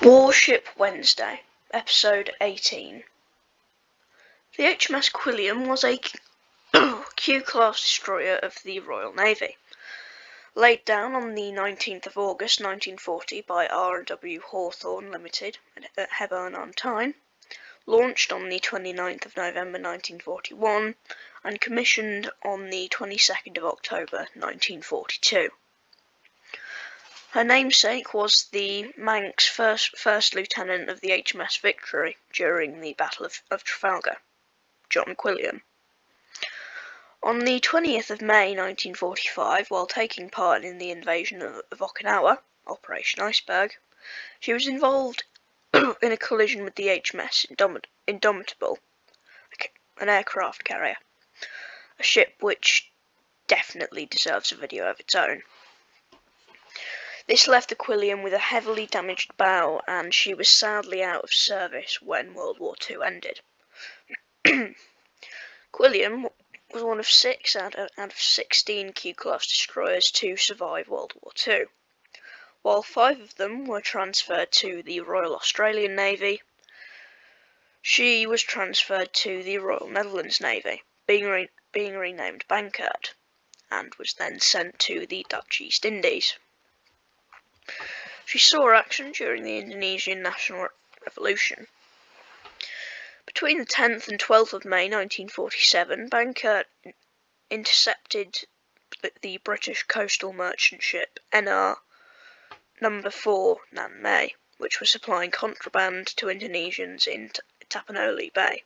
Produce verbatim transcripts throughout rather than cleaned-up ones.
Warship Wednesday, Episode eighteen. The H M S Quilliam was a Q-class destroyer of the Royal Navy. Laid down on the nineteenth of August nineteen forty by R and W Hawthorne Limited at Hebburn-on-Tyne, launched on the twenty-ninth of November nineteen forty-one, and commissioned on the twenty-second of October nineteen forty-two. Her namesake was the Manx first, first lieutenant of the H M S Victory during the Battle of, of Trafalgar, John Quilliam. On the twentieth of May nineteen forty-five, while taking part in the invasion of, of Okinawa, Operation Iceberg, she was involved in a collision with the H M S Indomit Indomitable, an aircraft carrier, a ship which definitely deserves a video of its own. This left the Quilliam with a heavily damaged bow, and she was sadly out of service when World War Two ended. Quilliam was one of six out of, out of sixteen Q-class destroyers to survive World War Two. While five of them were transferred to the Royal Australian Navy, she was transferred to the Royal Netherlands Navy, being, re being renamed Bankert, and was then sent to the Dutch East Indies. She saw action during the Indonesian National Revolution. Between the tenth and twelfth of May nineteen forty-seven, Bankert intercepted the British coastal merchant ship N R number four Nan May, which was supplying contraband to Indonesians in Tapanuli Bay,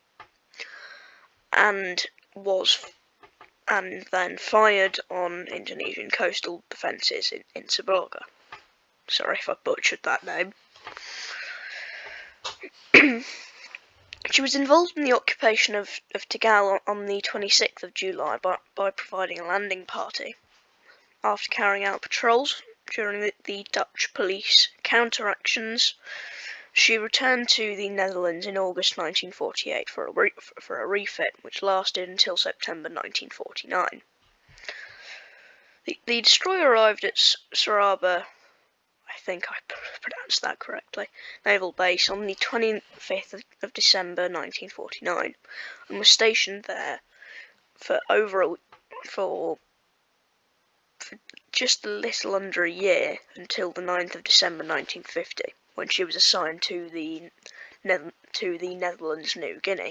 and was and then fired on Indonesian coastal defences in, in Saboga. Sorry if I butchered that name. She was involved in the occupation of, of Tegal on the twenty-sixth of July by, by providing a landing party. After carrying out patrols during the, the Dutch police counter-actions, she returned to the Netherlands in August nineteen forty-eight for a, re for a refit, which lasted until September nineteen forty-nine. The, the destroyer arrived at Saraba, I think I pronounced that correctly, naval base on the twenty-fifth of December nineteen forty-nine, and was stationed there for over a, for, for just a little under a year until the ninth of December nineteen fifty, when she was assigned to the ne to the Netherlands New Guinea.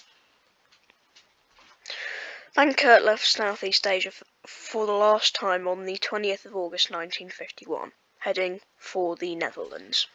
Bankert left Southeast Asia for, for the last time on the twentieth of August nineteen fifty-one. Heading for the Netherlands.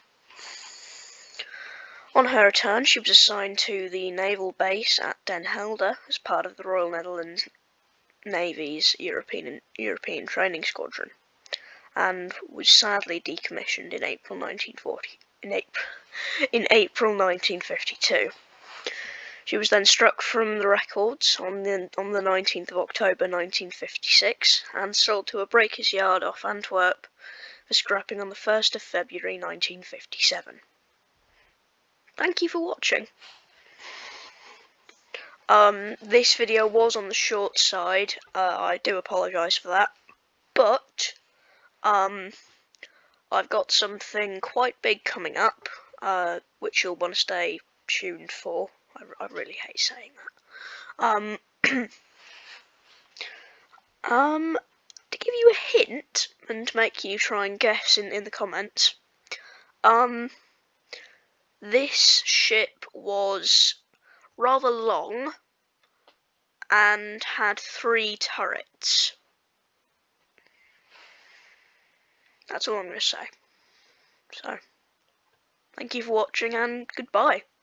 On her return, she was assigned to the naval base at Den Helder as part of the Royal Netherlands Navy's European European Training Squadron, and was sadly decommissioned in April nineteen forty. In April, in April nineteen fifty-two. She was then struck from the records on the on the nineteenth of October nineteen fifty-six and sold to a breakers' yard off Antwerp for scrapping on the first of February nineteen fifty-seven. Thank you for watching. Um, this video was on the short side. Uh, I do apologise for that, but um, I've got something quite big coming up, uh, which you'll want to stay tuned for. I, I really hate saying that. Um, um. To give you a hint and make you try and guess in, in the comments, um, this ship was rather long and had three turrets. That's all I'm going to say. So, thank you for watching and goodbye.